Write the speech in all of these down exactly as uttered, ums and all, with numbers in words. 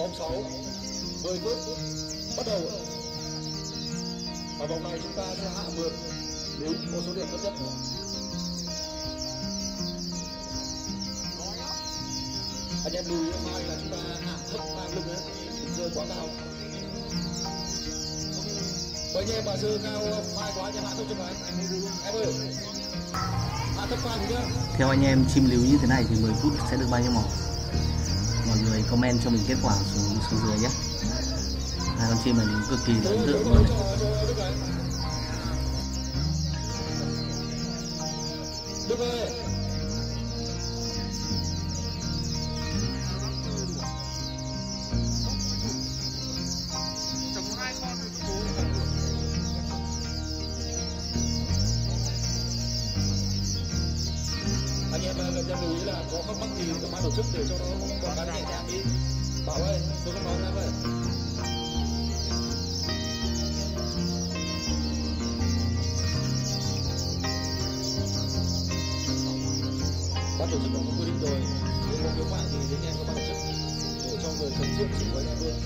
vòng sáu, mười phút bắt đầu. Ở vòng này chúng ta sẽ hạ mượt đến một số điểm thấp nhất. Anh em lưu ý mai là chúng ta hạ thấp ngang lưng ấy, rơi quá cao. Với anh em mà rơi cao mai quá thì hạ thấp cho cái. Em ơi, hạ thấp vai nhá. Theo anh em chim líu như thế này thì mười phút sẽ được bao nhiêu mỏ? Mọi người comment cho mình kết quả xuống xuống dưới nhé. Hai con chim này cực kỳ ấn tượng luôn. Đức ơi. Anh em cần lưu ý là có thắc mắc gì các ban tổ chức để cho nó quảng cáo nhẹ nhàng đi. Bảo ơi, tôi không nói em ơi. Ban tổ chức đã có quy định rồi, nếu có khiếu nại thì đến nhanh các ban tổ chức để cho người cần thiết chỉ với anh em luôn.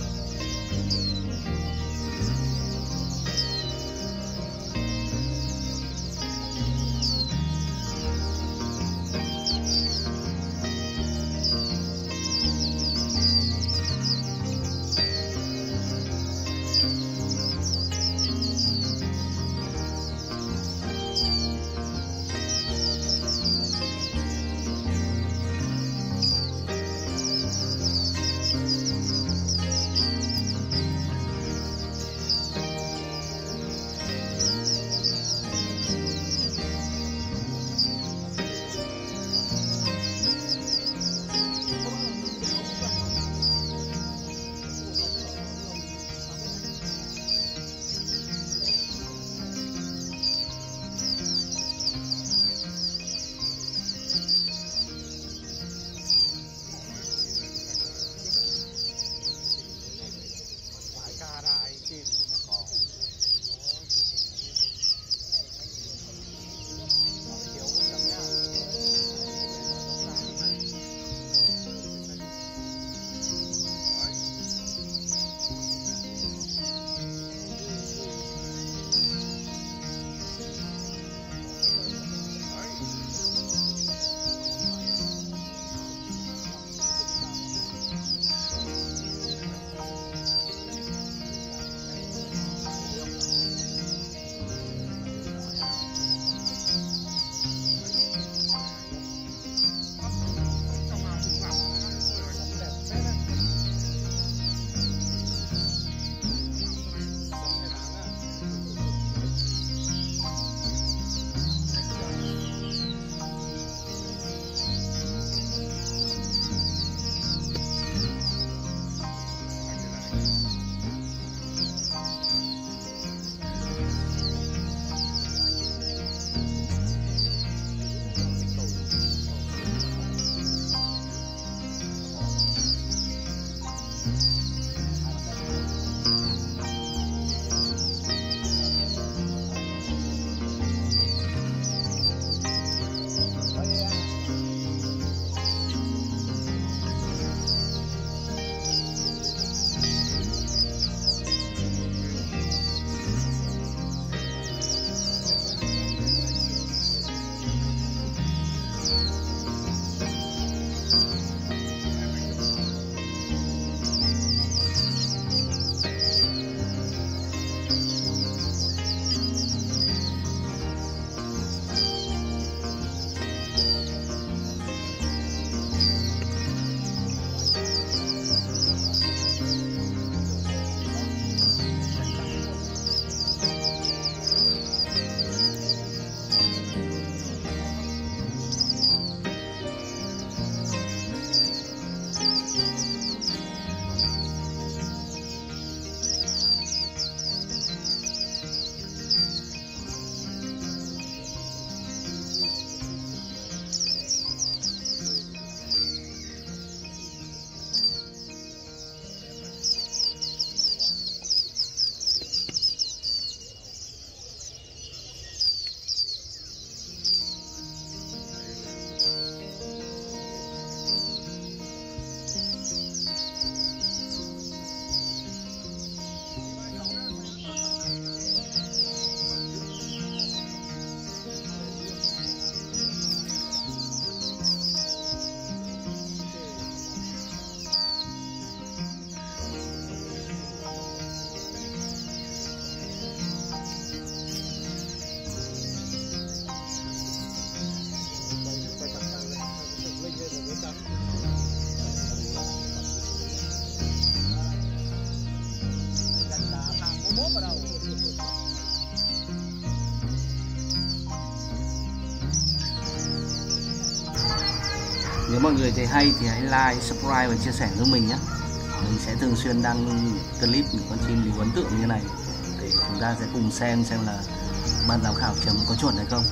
Nếu mọi người thấy hay thì hãy like, subscribe và chia sẻ giúp mình nhé. Mình sẽ thường xuyên đăng clip những con chim lý ấn tượng như này để chúng ta sẽ cùng xem xem là ban giám khảo chấm có chuẩn hay không.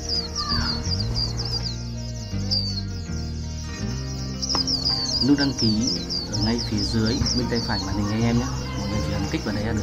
Nút đăng ký ở ngay phía dưới bên tay phải màn hình anh em nhé. Mọi người chỉ ấn kích vào đấy là được.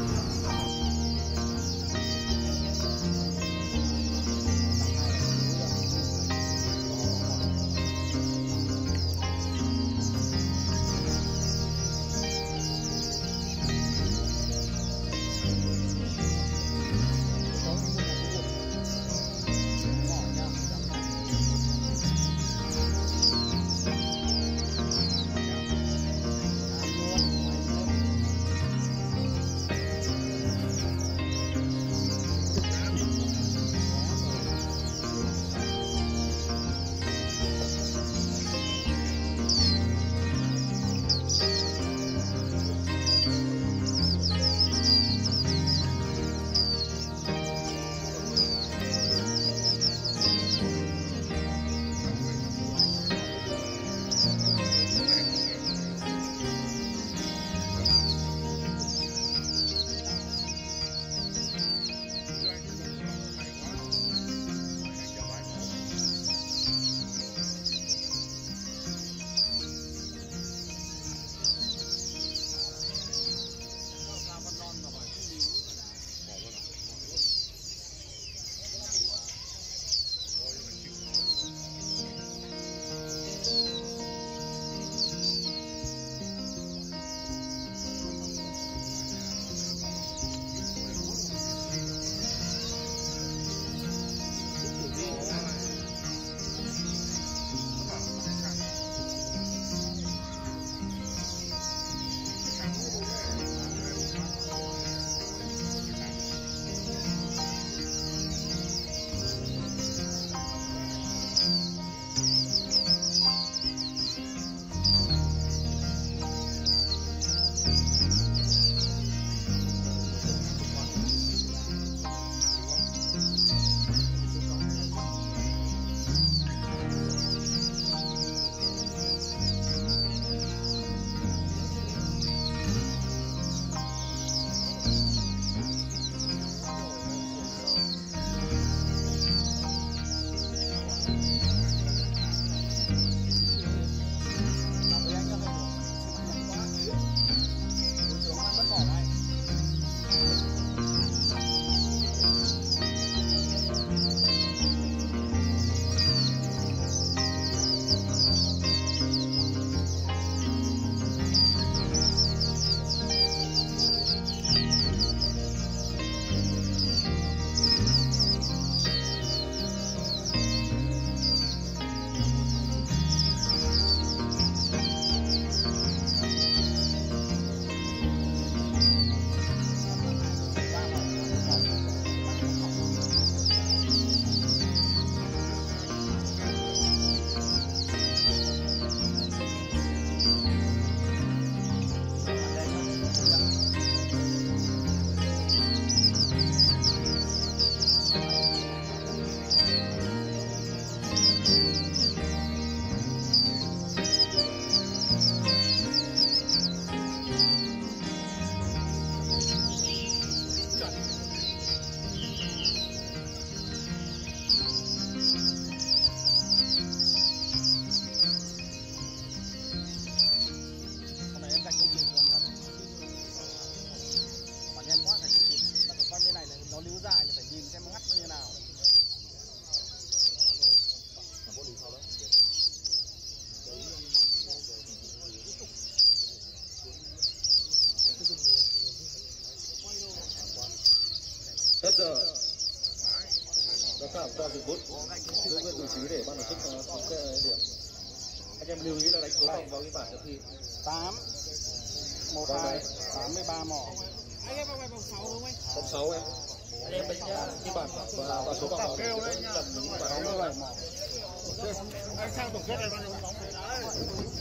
Hết giờ. Giám khảo cho dừng bút. Giữ nguyên vị trí để ban tổ chức thống kê điểm. Anh em lưu ý là đánh số vòng vào cái bảng dự thi. tám một hai tám mươi ba mỏ. Anh em vào vòng sáu đúng không anh? Vòng sáu em. Anh em đánh cái bảng và và số vòng vào Kêu đấy nhá. sáu mươi bảy mỏ. Anh sang tổng kết này bao nhiêu bóng?